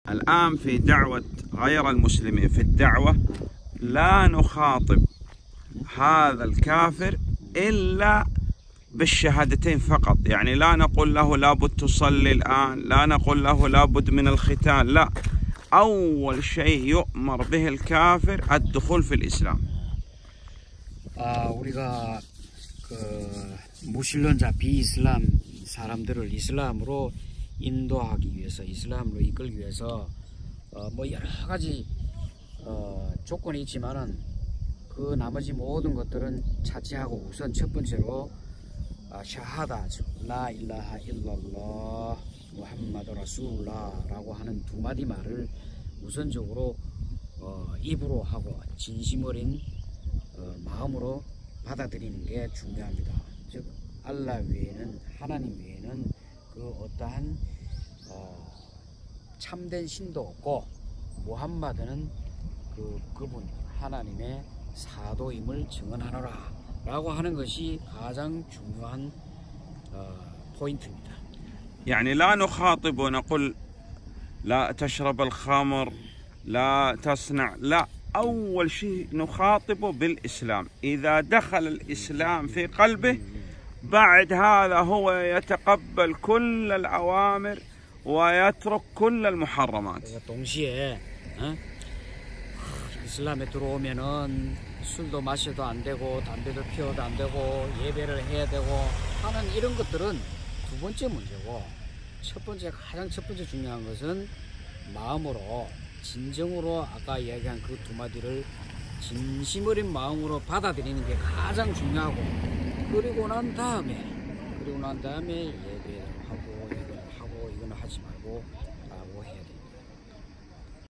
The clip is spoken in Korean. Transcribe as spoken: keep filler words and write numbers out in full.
الآن في دعوة غير المسلمين في الدعوة لا نخاطب هذا الكافر إلا بالشهادتين فقط. يعني لا نقول له لابد تصلي الآن، لا نقول له لابد من الختان، لا، أول شيء يؤمر به الكافر الدخول في الإسلام. 아, 우리가 그 무신론자 비이슬람 사람들을 이슬람으로 인도하기 위해서, 이슬람으로 이끌기 위해서 어, 뭐 여러 가지 어, 조건이 있지만은 그 나머지 모든 것들은 차치하고 우선 첫 번째로 아, 샤하다, 즉 라 일라하 일랄라 무함마드 라술라라고 하는 두 마디 말을 우선적으로 어, 입으로 하고 진심 어린 어, 마음으로 받아들이는 게 중요합니다. 즉 알라 외에는, 하나님 외에는 그 어떠한 어, 참된 신도 없고 무함마드는 그 그분 하나님의 사도임을 증언하노라 라고 하는 것이 가장 중요한 어, 포인트입니다. يعني لا نخاطب ونقول لا تشرب الخمر لا تصنع، لا، أول شيء نخاطبه بالإسلام. إذا دخل الإسلام في قلبه بعد هذا هو يتقبل كل الأوامر ويترك كل المحرمات. 동시에 어? 이슬람에 들어오면은 술도 마셔도 안 되고 담배도 피워도 안 되고 예배를 해야 되고 하는 이런 것들은 두 번째 문제고, 첫 번째, 가장 첫 번째 중요한 것은 마음으로 진정으로 아까 이야기한 그 두 마디를 진심 어린 마음으로 받아들이는 게 가장 중요하고, 그리고 난 다음에 그리고 난 다음에 예배를 하고 이걸 하고 이건 하지 말고